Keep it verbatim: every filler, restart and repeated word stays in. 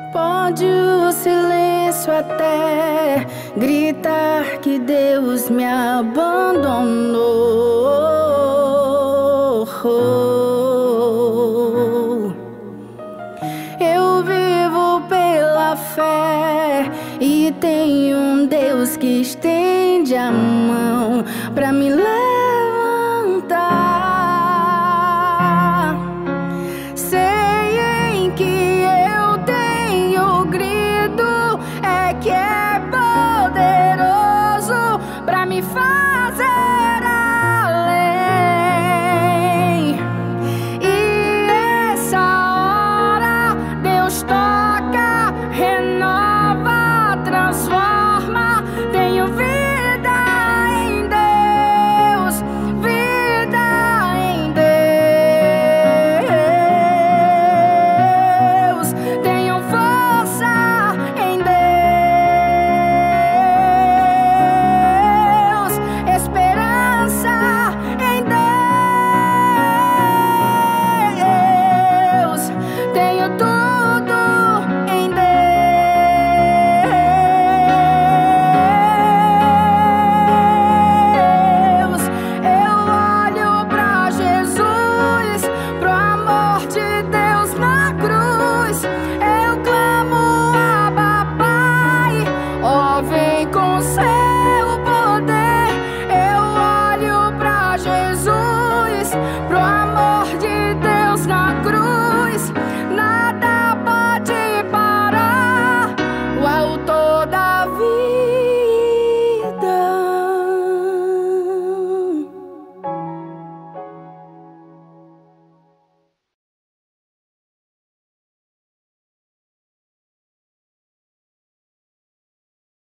Pode o silêncio até gritar que Deus me abandonou. Eu vivo pela fé e tenho um Deus que estende a mão pra me levantar. Sei em que eu tenho grito, é que é poderoso pra me fazer além. E essa hora Deus toca, renova, transforma.